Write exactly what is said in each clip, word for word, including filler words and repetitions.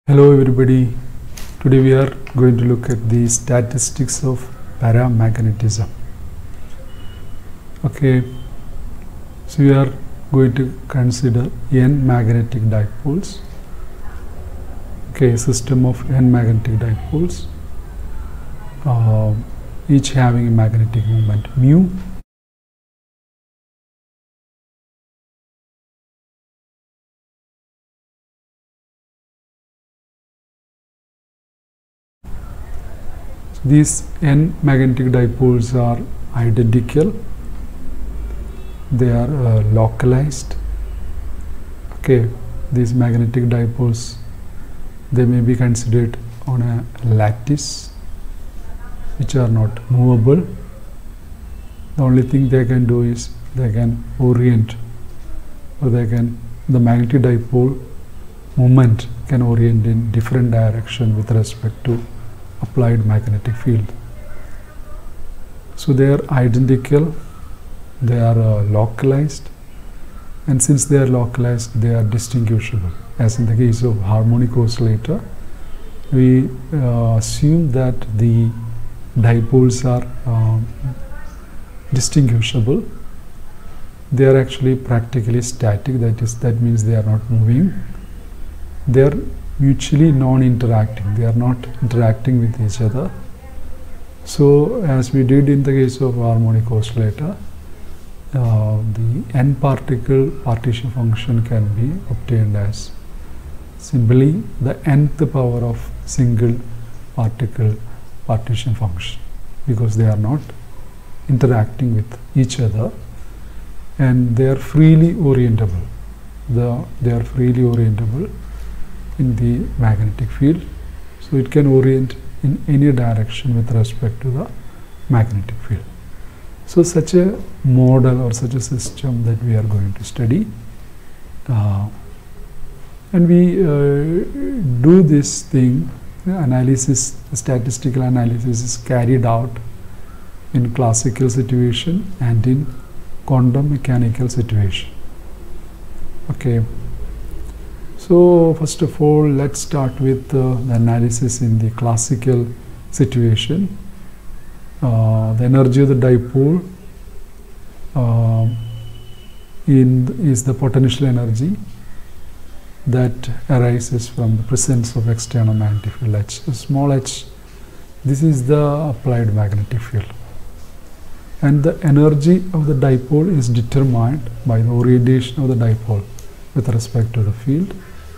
Hello everybody, today we are going to look at the statistics of paramagnetism. Okay, so we are going to consider n magnetic dipoles. Okay, system of n magnetic dipoles, uh, each having a magnetic moment mu. These n magnetic dipoles are identical, they are uh, localized. Okay, these magnetic dipoles, they may be considered on a lattice, which are not movable. The only thing they can do is they can orient, or they can, the magnetic dipole moment can orient in different direction with respect to applied magnetic field. So they are identical, they are uh, localized, and since they are localized, they are distinguishable. As in the case of harmonic oscillator, we uh, assume that the dipoles are um, distinguishable. They are actually practically static, that is, that means they are not moving. They are mutually non-interacting, they are not interacting with each other. So as we did in the case of harmonic oscillator, uh, the n particle partition function can be obtained as simply the nth power of single particle partition function, because they are not interacting with each other and they are freely orientable. The, they are freely orientable in the magnetic field, so it can orient in any direction with respect to the magnetic field. So such a model or such a system that we are going to study, uh, and we uh, do this thing, analysis, statistical analysis is carried out in classical situation and in quantum mechanical situation. Okay. So first of all, let's start with uh, the analysis in the classical situation. Uh, the energy of the dipole uh, in is the potential energy that arises from the presence of external magnetic field H. So small h, this is the applied magnetic field, and the energy of the dipole is determined by the orientation of the dipole with respect to the field.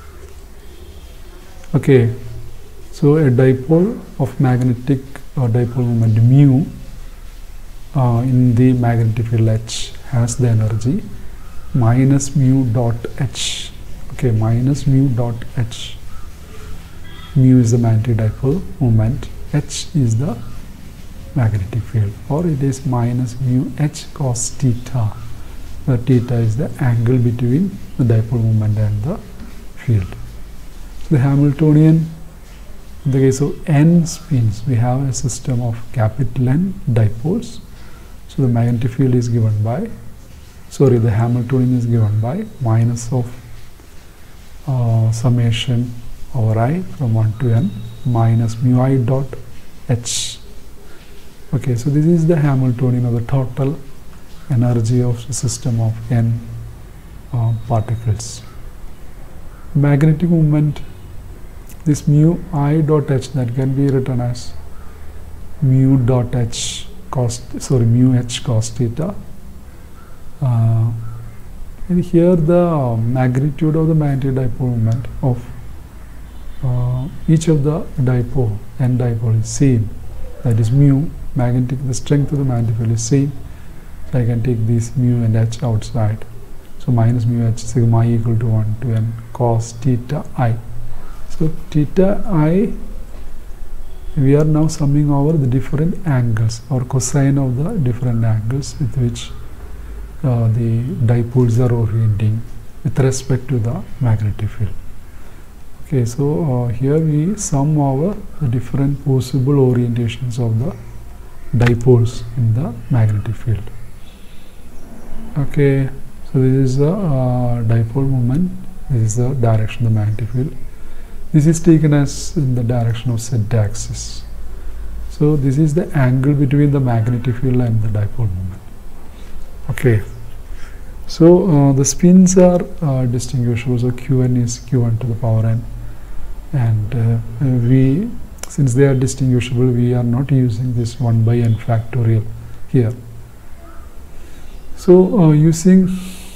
Okay, so a dipole of magnetic or dipole moment mu uh, in the magnetic field H has the energy minus mu dot h. Okay, minus mu dot h. Mu is the magnetic dipole moment, h is the magnetic field, or it is minus mu h cos theta, where theta is the angle between the dipole moment and the field. The Hamiltonian, in the case of n spins, we have a system of capital N dipoles. So the magnetic field is given by, sorry, the Hamiltonian is given by minus of uh, summation over I from one to n minus mu I dot h. Okay, so this is the Hamiltonian of the total energy of the system of n uh, particles. Magnetic moment, this mu I dot h, that can be written as mu dot h cos, sorry, mu h cos theta. Uh, and here the magnitude of the magnetic dipole moment of uh, each of the dipole, n dipole is same. That is mu, magnetic, the strength of the magnetic field is same. So I can take this mu and h outside. So minus mu h sigma I equal to one to n cos theta I. So theta I, we are now summing over the different angles or cosine of the different angles with which uh, the dipoles are orienting with respect to the magnetic field. Okay, so uh, here we sum over the different possible orientations of the dipoles in the magnetic field. Okay, so this is the uh, dipole moment, this is the direction of the magnetic field. This is taken as in the direction of z-axis. So this is the angle between the magnetic field and the dipole moment. Okay. So uh, the spins are uh, distinguishable. So Qn is Q1 to the power n, and uh, we, since they are distinguishable, we are not using this one by n factorial here. So uh, using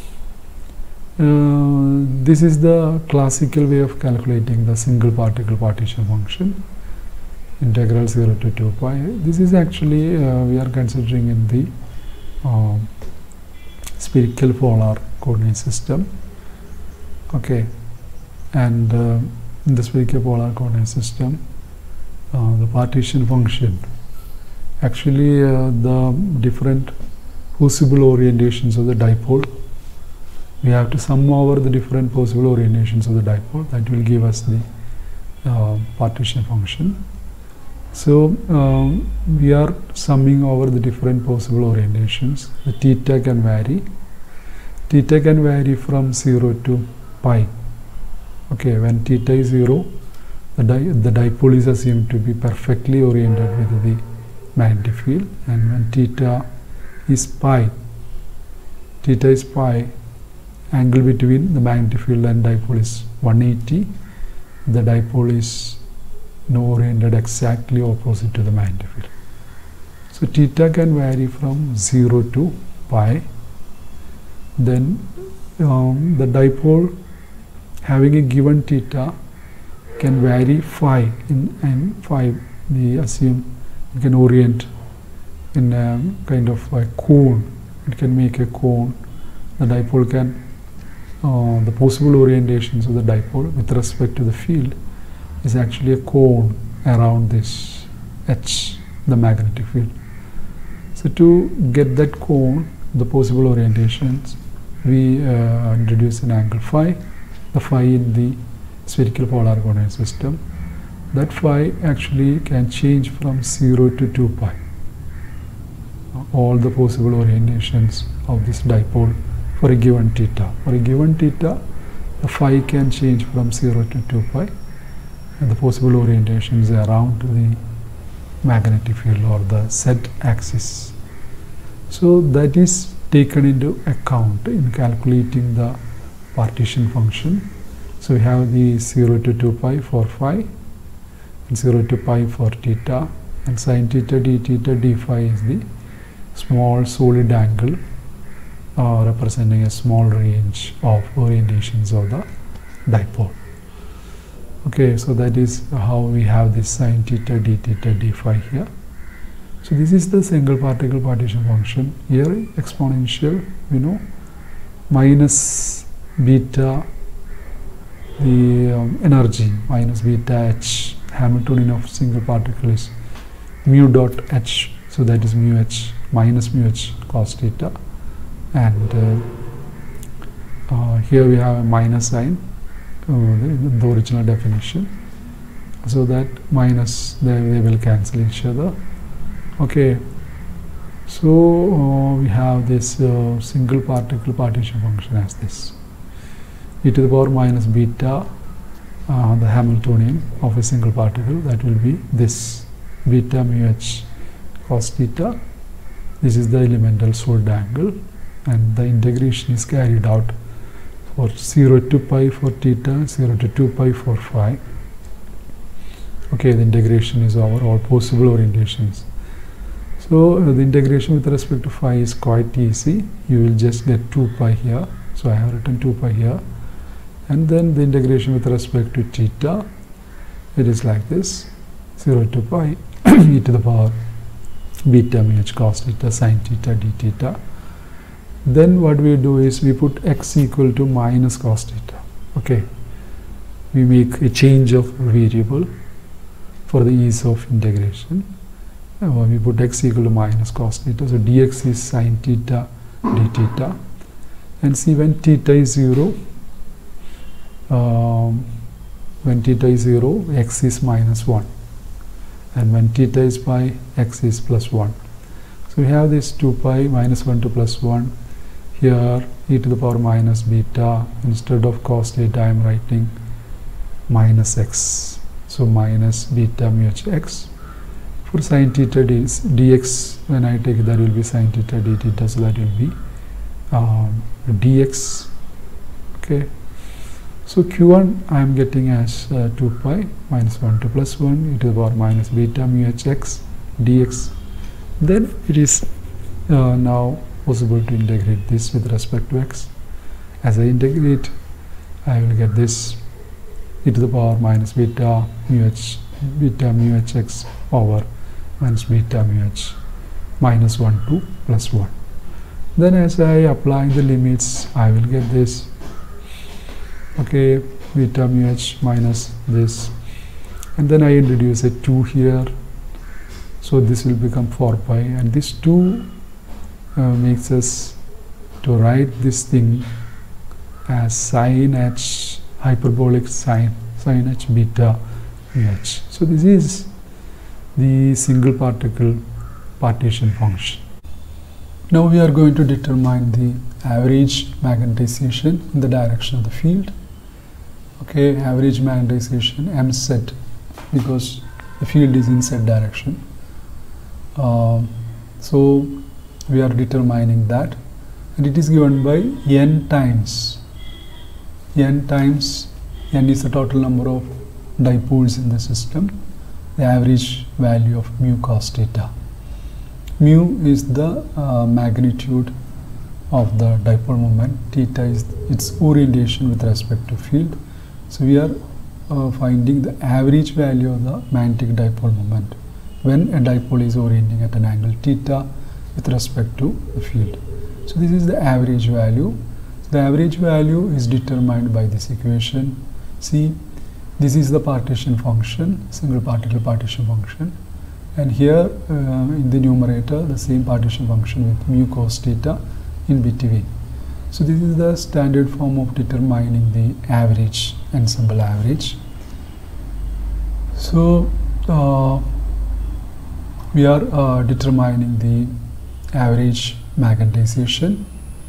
uh, this is the classical way of calculating the single particle partition function, integral zero to two pi. This is actually uh, we are considering in the uh, spherical polar coordinate system. Okay, and uh, in the spherical polar coordinate system, uh, the partition function, actually uh, the different possible orientations of the dipole, we have to sum over the different possible orientations of the dipole. That will give us the uh, partition function. So um, we are summing over the different possible orientations. The theta can vary. Theta can vary from zero to pi. Okay, when theta is zero, the, di the dipole is assumed to be perfectly oriented with the magnetic field, and when theta is pi, theta is pi, angle between the magnetic field and dipole is one eighty. The dipole is now oriented exactly opposite to the magnetic field. So theta can vary from zero to pi. Then um, the dipole having a given theta can vary phi in and phi. We assume we can orient in a kind of a cone. It can make a cone. The dipole can uh, the possible orientations of the dipole with respect to the field is actually a cone around this H, the magnetic field. So to get that cone, the possible orientations, we uh, introduce an angle phi, the phi in the spherical polar coordinate system. That phi actually can change from zero to two pi. All the possible orientations of this dipole for a given theta. For a given theta, the phi can change from zero to two pi. And the possible orientations around the magnetic field or the z-axis. So that is taken into account in calculating the partition function. So we have the zero to two pi for phi, and zero to pi for theta, and sin theta d theta d phi is the small solid angle uh, representing a small range of orientations of the dipole. Okay, so that is how we have this sin theta d theta d phi here. So this is the single particle partition function. Here exponential, you know, minus beta, the um, energy minus beta h, Hamiltonian of single particle is mu dot h. So that is mu h minus mu h cos theta, and uh, uh, here we have a minus sign. Uh, the, the original definition, so that minus they, they will cancel each other. Okay, so uh, we have this uh, single particle partition function as this, e to the power minus beta, uh, the Hamiltonian of a single particle, that will be this beta mu h cos theta. This is the elemental solid angle, and the integration is carried out for zero to pi for theta, zero to two pi for phi. Okay, the integration is over all possible orientations. So uh, the integration with respect to phi is quite easy. You will just get two pi here. So I have written two pi here, and then the integration with respect to theta, it is like this: zero to pi e to the power beta mu h cos theta sin theta d theta. Then what we do is we put x equal to minus cos theta. Okay, we make a change of variable for the ease of integration. Uh, we put x equal to minus cos theta. So dx is sin theta d theta, and see when theta is zero, um, when theta is zero, x is minus one, and when theta is pi, x is plus one. So we have this two pi minus one to plus one. Here e to the power minus beta, instead of cos theta I am writing minus x, so minus beta mu h x. For sine theta is dx, when I take that will be sine theta d theta, so that will be um, dx. Okay, so q one I am getting as uh, two pi minus one to plus one e to the power minus beta mu h x dx. Then it is uh, now possible to integrate this with respect to x. As I integrate, I will get this e to the power minus beta mu h beta mu h x over minus beta mu h minus one to plus one. Then as I apply the limits, I will get this, okay, beta mu h minus this, and then I introduce a two here, so this will become four pi, and this two uh, makes us to write this thing as sine h hyperbolic sine sine h beta mu h. So this is the single particle partition function. Now we are going to determine the average magnetization in the direction of the field. Okay, average magnetization m z, because the field is in z direction. Uh, so we are determining that, and it is given by n times n times n is the total number of dipoles in the system, the average value of mu cos theta. Mu is the uh, magnitude of the dipole moment, theta is its orientation with respect to field. So we are uh, finding the average value of the magnetic dipole moment when a dipole is orienting at an angle theta with respect to the field. So this is the average value. The average value is determined by this equation. See, this is the partition function, single particle partition function, and here uh, in the numerator the same partition function with mu cos theta in between. So this is the standard form of determining the average, ensemble average. So uh, we are uh, determining the average magnetization.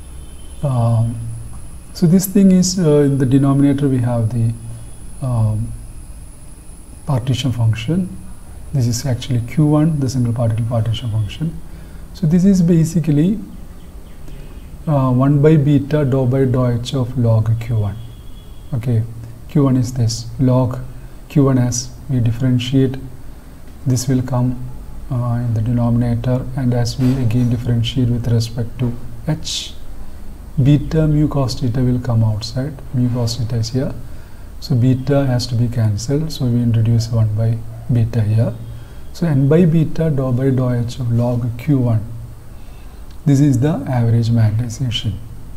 Um, so this thing is uh, in the denominator we have the um, partition function. This is actually q one, the single particle partition function. So this is basically uh, one by beta dou by dou h of log q one. Okay, q one is this log q one, as we differentiate, this will come uh, in the denominator, and as we again differentiate with respect to h, beta mu cos theta will come outside. Mu cos theta is here, so beta has to be cancelled, so we introduce one by beta here. So n by beta dou by dou h of log q one, this is the average magnetization,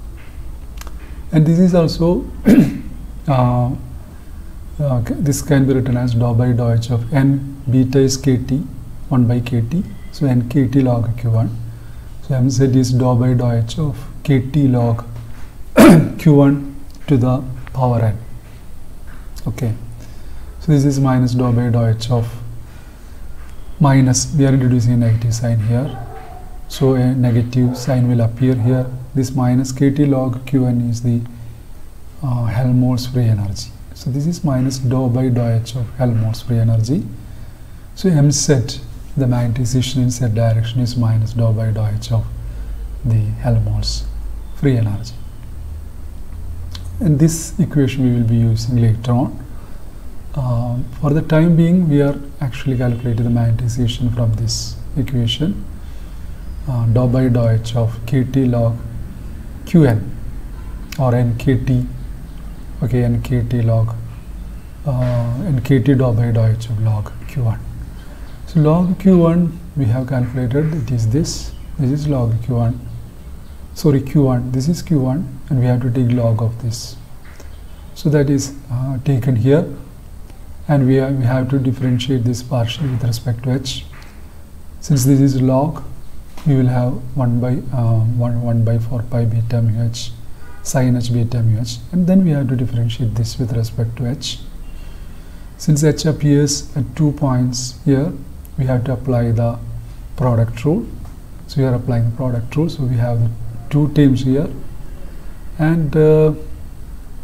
and this is also uh, uh, this can be written as dou by dou h of n. Beta is kt, one by kt, so n kt log q one. So mz is dou by dou h of kt log q one to the power n. Okay, so this is minus dou by dou h of minus, we are introducing a negative sign here, so a negative sign will appear here. This minus kt log qn is the uh, Helmholtz free energy. So this is minus dou by dou h of Helmholtz free energy. So mz, the magnetization in z direction, is minus dou by dou h of the Helmholtz free energy. And this equation we will be using later on. Uh, for the time being, we are actually calculating the magnetization from this equation, uh, dou by dou h of kt log qn, or nkt, okay, nkt log uh, nkt dou by dou h of log q one. So log q one we have calculated, it is this, this is log q one, sorry q one, this is q one, and we have to take log of this. So that is uh, taken here, and we, are, we have to differentiate this partially with respect to h. Since this is log, we will have one by uh, one, one by four pi beta mu h sin h beta mu h, and then we have to differentiate this with respect to h. Since h appears at two points here, we have to apply the product rule. So we are applying the product rule, so we have the two terms here, and uh,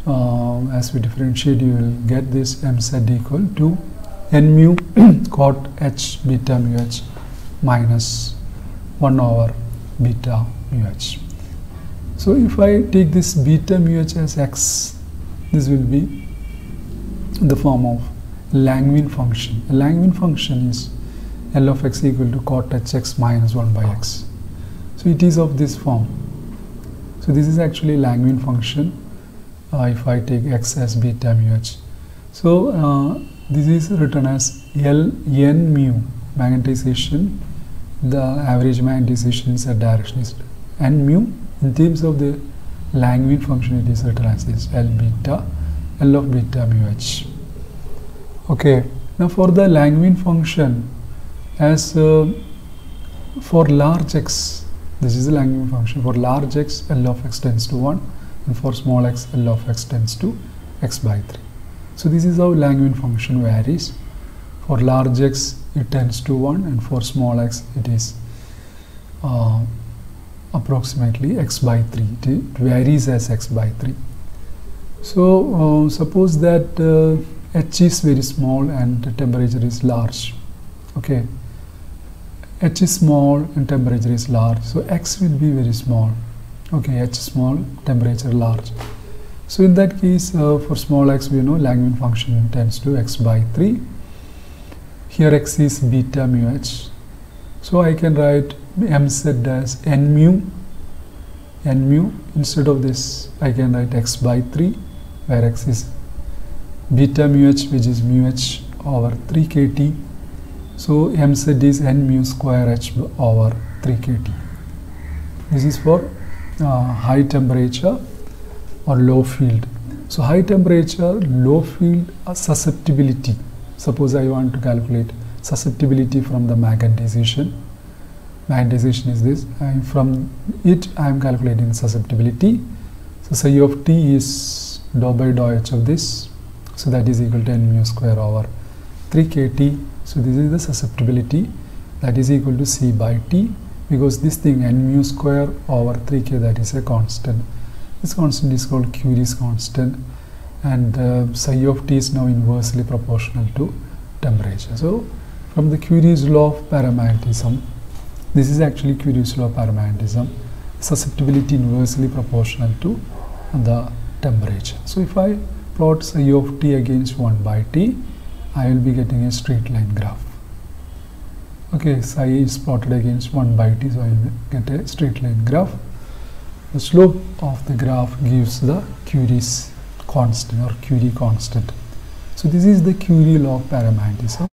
uh, as we differentiate, you will get this M Z equal to n mu cot h beta mu h minus one over beta mu h. So if I take this beta mu h as x, this will be in the form of Langevin function. A Langevin function is L of x equal to cot h x minus one by x. So it is of this form. So this is actually Langevin function uh, if I take x as beta mu h. So uh, this is written as L n mu magnetization. The average magnetization in z direction is n mu. In terms of the Langevin function, it is written as this L beta, L of beta mu h. Okay, now for the Langevin function, as uh, for large x, this is the Langevin function. For large x, L of x tends to one, and for small x, L of x tends to x by three. So this is how Langevin function varies. For large x, it tends to one, and for small x, it is uh, approximately x by three. It varies as x by three. So uh, suppose that uh, h is very small and the temperature is large. Okay, h is small and temperature is large, so x will be very small. Okay, h small, temperature large. So in that case, uh, for small x, we know Langevin function tends to x by three. Here x is beta mu h. So I can write mz as n mu, n mu. Instead of this, I can write x by three, where x is beta mu h, which is mu h over three k T. So mz is n mu square h over three k T. This is for uh, high temperature or low field. So high temperature, low field uh, susceptibility. Suppose I want to calculate susceptibility from the magnetization. Magnetization is this, and from it I am calculating susceptibility. So psi of t is dou by dou h of this. So that is equal to n mu square over three k T. So this is the susceptibility, that is equal to C by T, because this thing n mu square over three k, that is a constant. This constant is called Curie's constant, and uh, psi of t is now inversely proportional to temperature. So from the Curie's law of paramagnetism, this is actually Curie's law of paramagnetism, susceptibility inversely proportional to the temperature. So if I plot psi of t against one by t, I will be getting a straight line graph. Okay, psi is plotted against one by t, so I will get a straight line graph. The slope of the graph gives the Curie's constant or Curie constant. So this is the Curie law of paramagnetism.